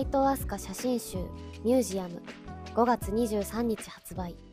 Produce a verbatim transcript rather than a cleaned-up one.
斉藤飛鳥写真集ミュージアムごがつにじゅうさんにち発売。